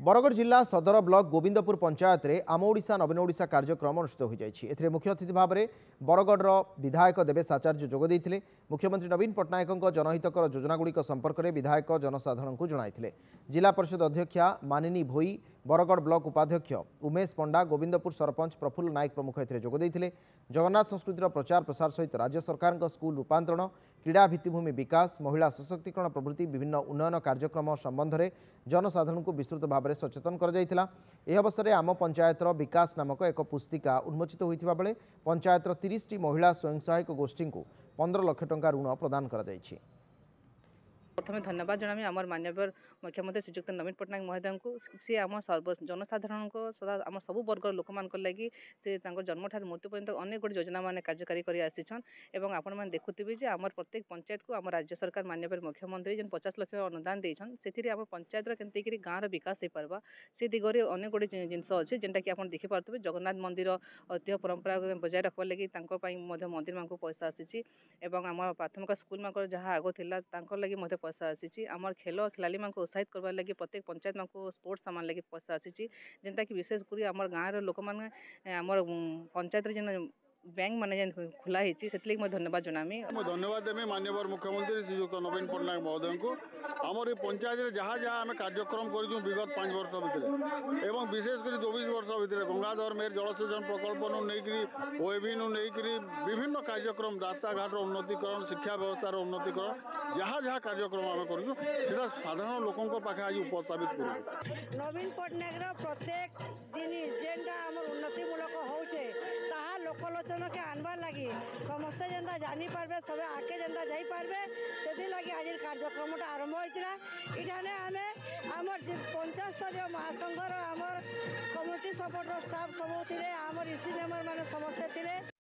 बरगढ़ जिला सदर ब्लॉक गोविंदपुर पंचायत रे आम ओडिशा नवीन ओडिशा कार्यक्रम अनुष्ठित हो जाए। मुख्य अतिथि भाव में बरगढ़ विधायक देवेश आचार्य जोगदे। मुख्यमंत्री नवीन पट्टनायक जनहितकर योजनागुड़िक संपर्क में विधायक जनसाधारण को जणाइथिले। जिला परिषद अध्यक्षा मानिनी भोई, बरगढ़ ब्लॉक उपाध्यक्ष उमेश पंडा, गोविंदपुर सरपंच प्रफुल्ल नायक प्रमुख एथिरे जोगदे। जगन्नाथ संस्कृतिर प्रचार प्रसार सहित राज्य सरकार स्कूल रूपांतरण, क्रीड़ा भित्तिभूमि विकास, महिला सशक्तिकरण प्रभृति विभिन्न उन्नयन कार्यक्रम संबंध में जनसाधारण को विस्तृत भाव में सचेतन कर अवसर में आम पंचायतर विकास नामक एक पुस्तिका उन्मोचित होता बेले पंचायतर 30 टी महिला स्वयं सहायक गोष्ठी को 15 लाख टंका ऋण प्रदान कर। प्रथम धन्यवाद जनामी आम माननीय मुख्यमंत्री श्रीजुक्त नवीन पट्टनायक महोदय को। सी आम जनसाधारण को सदा आम सब वर्ग लोक मान लगी से जन्म ठार मृत्यु पर्यंत अनेक गुड योजना मान कार्यकारी कर आसीछन। एवं आपण मैंने देखुथिबे जे आम प्रत्येक पंचायत को आम राज्य सरकार माननीय मुख्यमंत्री जेन 50 लाख अनुदान देछन से आम पंचायत केमती गाँव विकास हो पार्बा से दिगरे अनेक गुड जिनस अच्छे जेनटा कि आप देखिपे जगन्नाथ मंदिर ऐतिह्य परंपरा बजाय रखा लगी मंदिर मान पैसा आसी। आम प्राथमिक स्कूल मान जहाँ आग था लगी पैसा आसी। आमर खेल खिलाड़ी मान उत्साहित करवार लगी प्रत्येक पंचायत मान स्पोर्ट्स सामान लगी पैसा आसी। जेनता कि विशेषकर आम गाँव लोक मैंने आमर पंचायत जेन बैंक माने खोला से धन्यवाद जनामी। धन्यवाद देवी माननीय मुख्यमंत्री श्रीजुक्त नवीन पट्टनायक महोदय को। आमर पंचायत जहाँ जहाँ आम कार्यक्रम कर विगत 5 वर्ष भितर एवं विशेषकर 24 वर्ष भितर गंगाधर मेर जलसेचन प्रकल्प नहीं ओएबी नहीं विभिन्न कार्यक्रम रास्ता घाट उन्नतीकरण शिक्षा व्यवस्थार उन्नतीकरण जहाँ जहाँ कार्यक्रम आम कर साधारण लोकों पाखे आज उपस्थापित कर। नवीन पट्टनायक प्रत्येक जिनिस जेनटा आम उन्नतिमूलक होचे ताहा लोकलोचन के आनबार लगी समस्ते जेनता जानी पारबे सब आके जेनता जाई पारबे से लगी आज कार्यक्रम आरंभ होइतिला। इठाने आमे आमर 50 स्तरीय महासंघर आमर कम्युनिटी सपोर्टर स्टाफ सब थिले आमर इसी मेंबर माने समस्ते थिले।